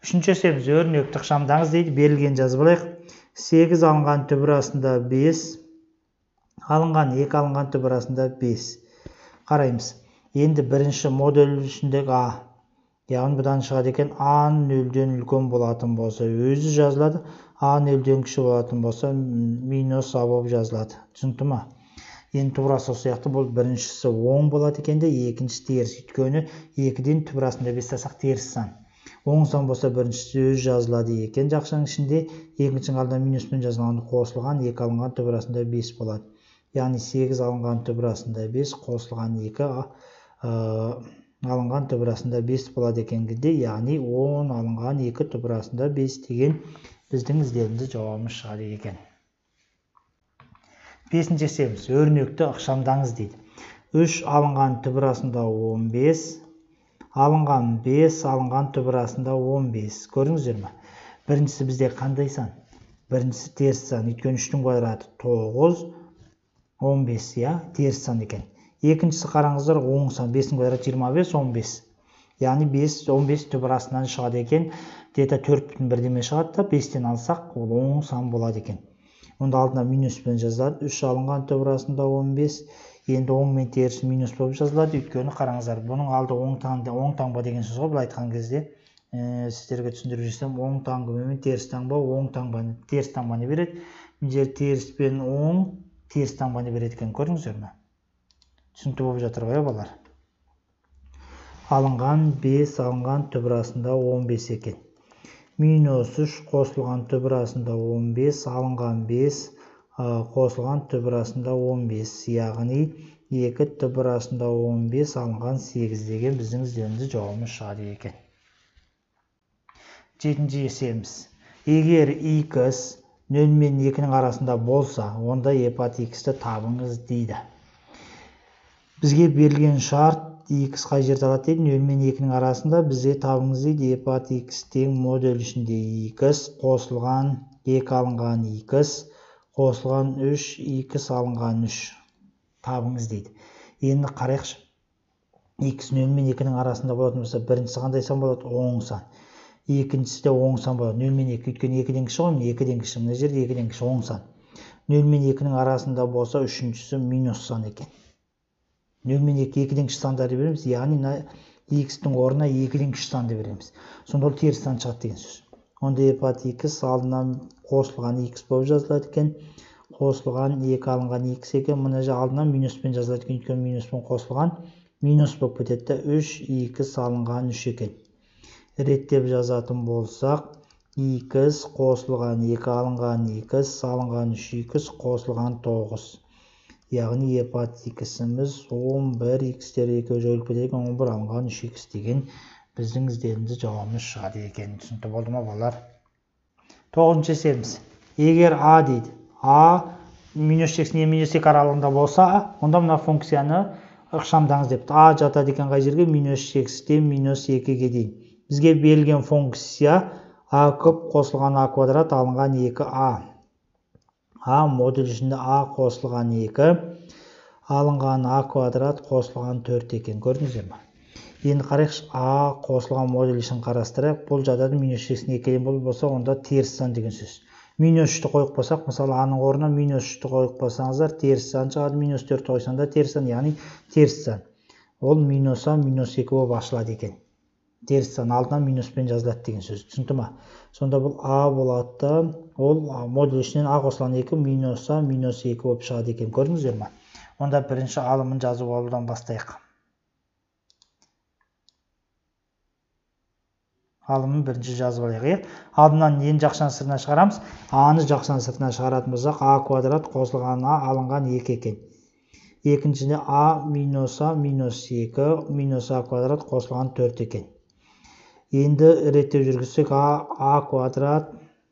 Үшінші есебіміз өрнекті ықшамдаңыз дейді. Берілген жазып алайық. 8 алынған түбір астында 5, алынған 2 алынған түбір астында 5. Қараймыз. Енді бірінші модуль ішіндегі А. Яғни бұдан шығады екен А нөлден үлкен болатын болса, өзі жазылады. А нөлден кіші болатын болса, минус А болып жазылады. Түсінікті ме? Енді түбірасы осы сияқты бұл біріншісі 10 болады екенде, екіншісі теріс. Өйткені 2-ден түбір астында 5 тастасақ теріс сан. 10 сан болса біріншісі өзі жазылады екен. Жақшаның ішінде екіншінің алдына минуспен жазылған қосылған 2 алынған түбір астында 5 болады. Яғни 8 алынған түбір астында 5 қосылған 2 алынған түбір астында 5 болады екенде, яғни 10 алынған 2 түбір астында 5 деген біздің іздеуімізде жауабымыз шығады екен. Бесінші есебіміз өрнекті ықшамдаңыз дейді. 3 алынған түбір астында 15, алынған 5 алынған түбір астында 15. Көрдіңіздер ме? Біріншісі бізде қандай сан? Біріншісі теріс сан. Өйткені 3-тің квадраты 9, 15, я, теріс сан екен. Екіншісі қараңыздар 10 сан. 5-тің квадраты 25, 15. Яғни 5, 15 түбір астынан шығады екен. Дета 4,1 шығады да 5-тен алсақ, ол 10 сан болады екен. Онда алдына минуспен жазылады. 3 алынған түбір астында 15. Енді 10 мен терісі минус болып жазылады. Өйткені қараңыздар, бұның алды оң таңба деген сөз ғой. Бұл айтқан кезде сіздерге түсіндіріп жіберсем, оң таңба мен теріс таңба, оң таңбаны, теріс таңбаны береді. Мына теріс пен оң теріс таңбаны береді екен. Көрдіңіздер ме? Түсінікті болып жатыр ғой, балалар. Алынған 5 алынған түбір астында 15 екен. Минус 3 қосылған түбір астында 15, алынған 5 қосылған түбір астында 15. Яғни 2 түбір астында 15, алынған 8 деген біздің іздеуімізде жауабымыз шығады екен. Жетінші есебіміз. Егер x 0 мен 2-нің арасында болса, онда епат x-ті табыңыз дейді. Бізге берілген шарт x қай жерде алады дейді, 0 мен 2-нің арасында бізге табыңыз дейді. Епат x тең модуль ішінде x қосылған 2 алынған x қосылған 3 x алынған 3 табыңыз дейді. Енді қарайықшы. X 0 мен 2-нің арасында болатын болса, біріншісі қандай сан болады? Оң сан. Екіншісі де оң сан болады. 0 мен 2 өйткені 2-ден кіші ғой, 2-ден кіші. Мына жерде 2-ден кіші оң сан. 0 мен 2-нің арасында болса, үшіншісі минус сан екен. 0 мен 2-ден кіші сандарды береміз, яғни x-тің орнына 2-ден кіші санды береміз. Сонда ол теріс сан шығады деген сөз. Онда епат x алдынан қосылған x болып жазылады екен. Қосылған 2 алынған x екен. Мына же алдынан минуспен жазылады екен. Өйткені минуспен қосылған минус болып кетеді. 3 x алынған 3 екен. Реттеп жазатын болсақ, x қосылған 2 алынған x алынған 3 x қосылған 9. Яғни епат x-іміз 11, x-тер 2 жойылып кетеді екен, 11 алынған 3x деген біздің іздеуімізде жауабымыз шығады екен. Түсінікті болды ма, балалар? 9-шы есебіміз. Егер a дейді, a минус x не минус 2 аралығында болса, онда мына функцияны ықшамдаңыз депті. A жатады екен қай жерге? Минус x-тен минус 2-ге дейін. Бізге берілген функция a көп қосылған a квадрат алынған 2a. A модуль ішінде a қосылған 2, алынған a квадрат қосылған 4 екен. Көрдіңіздер ме? Енді қарайықшы, a қосылған модуль үшін қарастырайық. Бұл жатады минус x-ні 2-ден болса, онда теріс сан деген сөз. Минус 3-ті қойып қойсақ, мысалы a-ның орнына минус 3-ті қойып қойсаңыздар, теріс сан шығады. Минус 4 қойсаңда теріс сан, яғни теріс сан. Ол минус а минус 2 болып ашылады екен. Теріс сан алдынан минуспен жазылады деген сөз. Түсінікті ме? Сонда бұл a болады, ол модуль ішінен a қосылған 2 минус а минус 2 болып шығады екен. Көрдіңіздер ме? Онда бірінші алымын жазып алудан бастайық. Алымын бірінші жазып алайық. Алдынан нені жақшаның сыртына шығарамыз? a-ны жақшаның сыртына шығаратын болсақ, a квадрат қосылған a алынған 2 екен. Екіншінде a минус 2 минус a квадрат қосылған 4 екен. Енді реттеп жүргізсек, a квадрат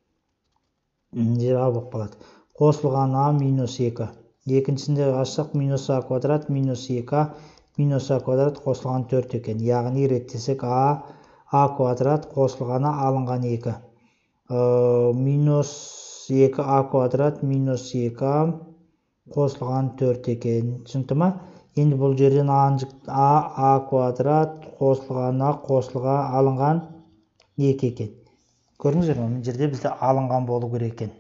a болып қалады. Қосылған a минус 2. Екіншісінде ашсақ, минус a квадрат минус 2 минус a квадрат қосылған 4 екен. Яғни реттесек, a квадрат қосылған a алынған 2. Минус 2a квадрат минус 2 қосылған 4 екен. Түсінікті ме? Енді бұл жерден a квадрат қосылған a қосылған алынған 2 екен. Көрдіңіздер ме? Мына жерде бізде алынған болу керек екен.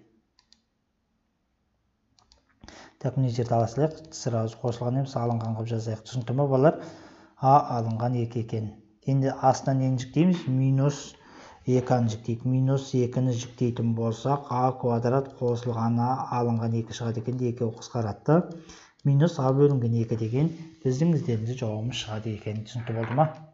Так, мына жерде ала салайық. Сразу қосылған емес, алынған қылып жазайық. Түсінікті ме балалар? А алынған 2 екен. Енді астына нені жүктейміз? Минус 2-ні жүктейік. Минус 2-ні жүктейтін болсақ, а квадрат қосылған а алынған 2 шығады екен. 2 қысқаратты. Минус а бөлінген 2 деген біздің ізденімді жауабымыз шығады екен. Түсінікті болды ма?